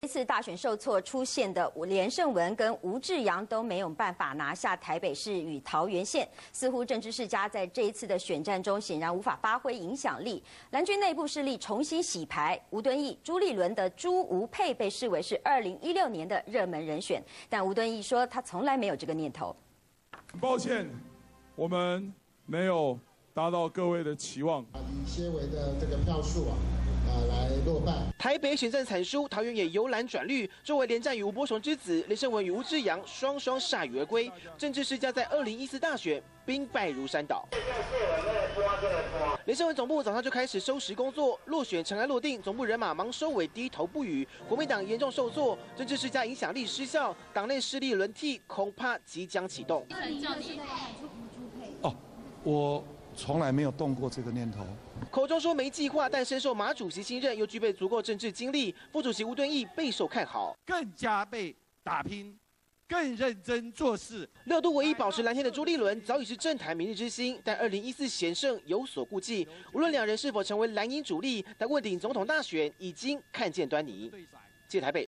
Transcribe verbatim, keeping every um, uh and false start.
这次大选受挫出现的连胜文跟吴志阳都没有办法拿下台北市与桃园县，似乎政治世家在这一次的选战中显然无法发挥影响力。蓝军内部势力重新洗牌，吴敦义、朱立伦的朱吴配被视为是二零一六年的热门人选，但吴敦义说他从来没有这个念头。 很抱歉，我们没有达到各位的期望。 以些微的这个票数啊。 啊，来落败。 台北选战惨输，桃园也由蓝转绿。作为连战与吴波雄之子，连胜文与吴志阳双双铩羽而归。政治世家在二零一四大选兵败如山倒。连胜文总部早上就开始收拾工作，落选尘埃落定，总部人马忙收尾，低头不语。国民党严重受挫，政治世家影响力失效，党内势力轮替，恐怕即将启动。 哦，我。 从来没有动过这个念头。 口中说没计划，但深受马主席信任，又具备足够政治经历。副主席吴敦义备受看好， 更加倍打拼，更认真做事。 六度唯一保持蓝天的朱立伦早已是政坛明日之星，但二零一四险胜有所顾忌。无论两人是否成为蓝营主力，但问鼎总统大选已经看见端倪。记者台北。